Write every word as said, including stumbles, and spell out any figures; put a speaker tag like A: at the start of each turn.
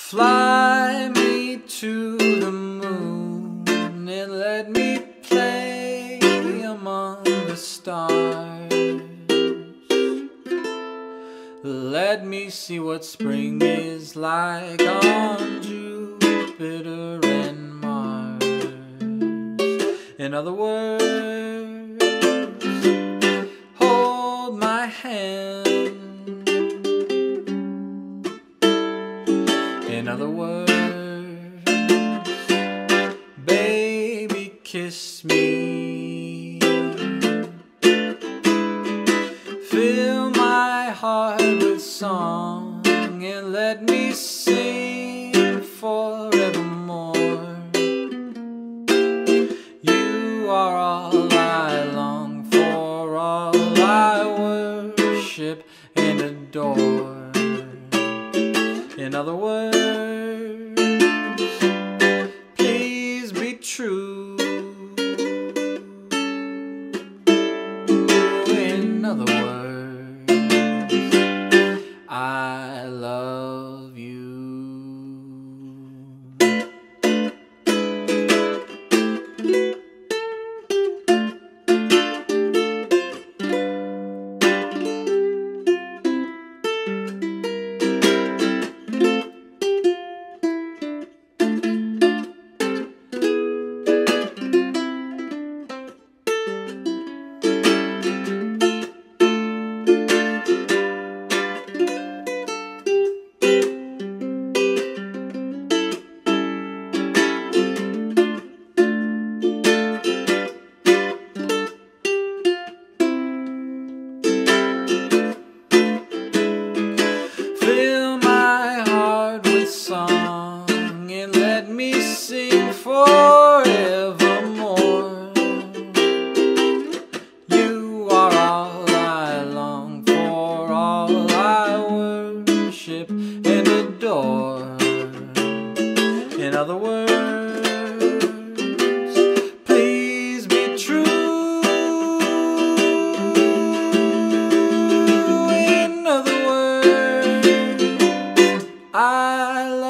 A: Fly me to the moon and let me play among the stars. Let me see what spring is like on Jupiter and Mars. In other words, hold my hand. In other words, baby, kiss me. Fill my heart with song and let me sing forevermore. You are all I long for, all I worship and adore. In other words, please be true. In other words, I love you. Song and let me sing forevermore. You are all I long for, all I worship and adore. In other words, please be true. In other words, I love you.